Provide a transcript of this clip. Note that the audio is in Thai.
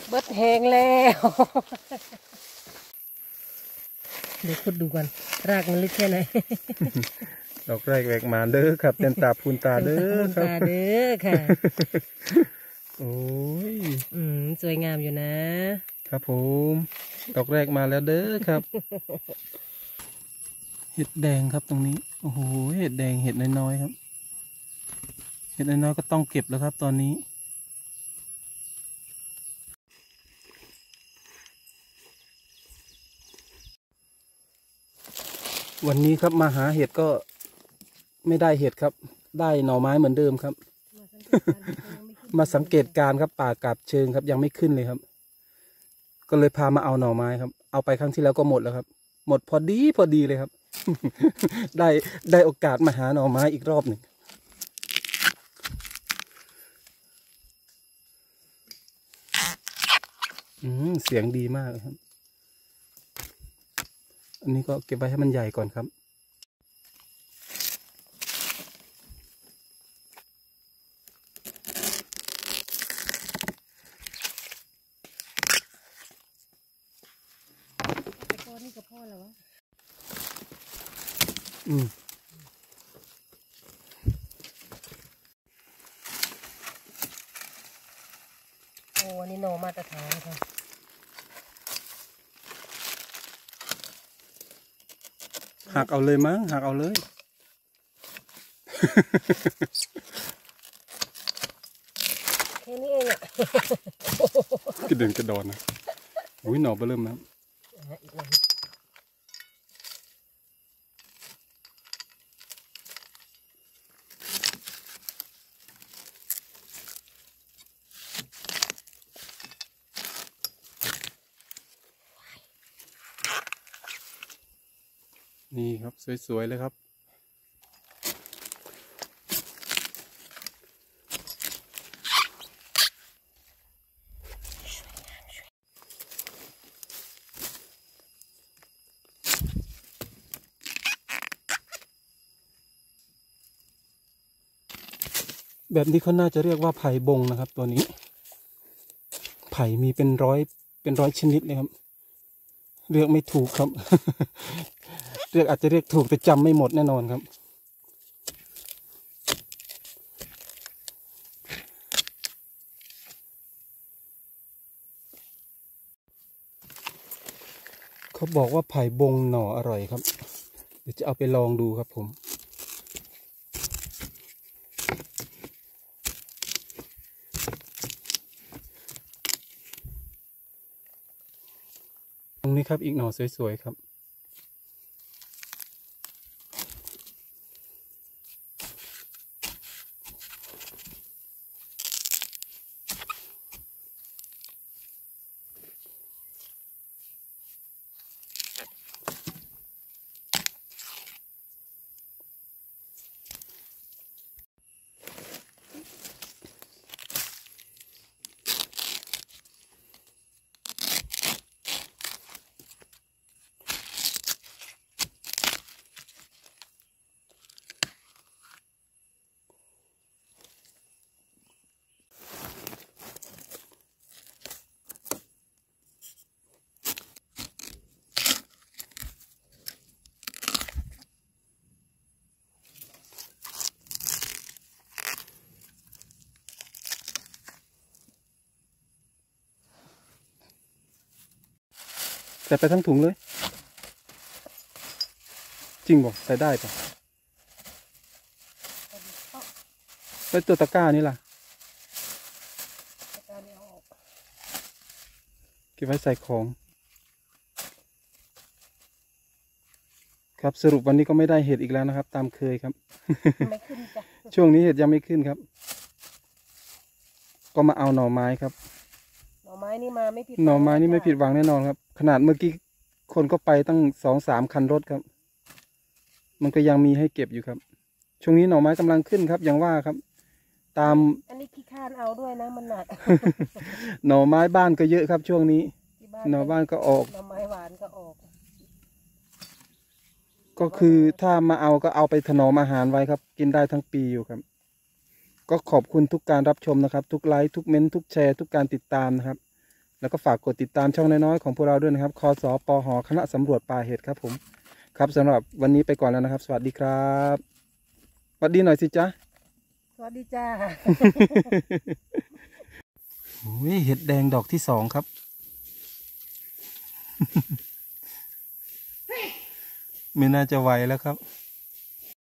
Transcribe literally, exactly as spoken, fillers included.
เบิดแห้งแล้วเดี๋ยวขุดดูกันรากมันลึกแค่ไหนดอกแรกแหวกมาเด้อครับเต็มตาพูนตาเด้อครับตาเด้อค่ะโอ้ยอืมสวยงามอยู่นะครับผมดอกแรกมาแล้วเด้อครับเห็ดแดงครับตรงนี้โอ้โหเห็ดแดงเห็ดน้อยๆครับเห็ดน้อยๆก็ต้องเก็บแล้วครับตอนนี้วันนี้ครับมาหาเห็ดก็ไม่ได้เห็ดครับได้หน่อไม้เหมือนเดิมครับมาสังเกตการครับป่ากาบเชิงครับยังไม่ขึ้นเลยครับก็เลยพามาเอาหน่อไม้ครับเอาไปครั้งที่แล้วก็หมดแล้วครับหมดพอดีพอดีเลยครับได้ได้โอกาสมาหาหน่อไม้อีกรอบหนึ่งอืมเสียงดีมากเลยครับอันนี้ก็เก็บไว้ให้มันใหญ่ก่อนครับไปก้อนนี่กับพ่อแล้ววะอืมโอ้อันนี้หน่อมาตรฐานค่ะหักเอาเลยมั้งหักเอาเลยแค่นี้เองอ่ะกระเด็นกระดอนนะอุ้ยหน่อเบอร์เริ่มนะนี่ครับสวยๆเลยครับแบบนี้เขาน่าจะเรียกว่าไผ่บงนะครับตัวนี้ไผ่มีเป็นร้อยเป็นร้อยชนิดเลยครับเรียกไม่ถูกครับ เรียกอาจจะเรียกถูกแต่จำไม่หมดแน่นอนครับเขาบอกว่าไผ่บงหน่ออร่อยครับเดี๋ยวจะเอาไปลองดูครับผมตรงนี้ครับอีกหน่อสวยๆครับใส่ไปทั้งถุงเลยจริงบอกใส่ได้ปะแล้วตัวตะกร้านี่ล่ะเก็บไว้ใส่ของครับสรุปวันนี้ก็ไม่ได้เห็ดอีกแล้วนะครับตามเคยครับไม่ขึ้นจ้ะช่วงนี้เห็ดยังไม่ขึ้นครับก็มาเอาหน่อไม้ครับหน่อไม้นี่มาไม่ผิดหน่อไม้นี่ไม่ผิดหวังแน่นอนครับขนาดเมื่อกี้คนก็ไปตั้งสองสามคันรถครับมันก็ยังมีให้เก็บอยู่ครับช่วงนี้หน่อไม้กำลังขึ้นครับอย่างว่าครับตามอันนี้ขี้คานเอาด้วยนะมันหนักหน่อไม้บ้านก็เยอะครับช่วงนี้หน่อบ้านก็ออกหน่อไม้หวานก็ออกก็คือถ้ามาเอาก็เอาไปถนอมอาหารไว้ครับกินได้ทั้งปีอยู่ครับก็ขอบคุณทุกการรับชมนะครับทุกไลค์ทุกเม้นทุกแชร์ทุกการติดตามนะครับแล้วก็ฝากกดติดตามช่องน้อยๆของพวกเราด้วยนะครับคสปหคณะสำรวจป่าเห็ดครับผมครับสำหรับวันนี้ไปก่อนแล้วนะครับ สวัสดีครับสวัสดีหน่อยสิจ๊ะสวัสดีจ้าโอ้ยเห็ดแดงดอกที่สองครับ ไม่น่าจะไหวแล้วครับ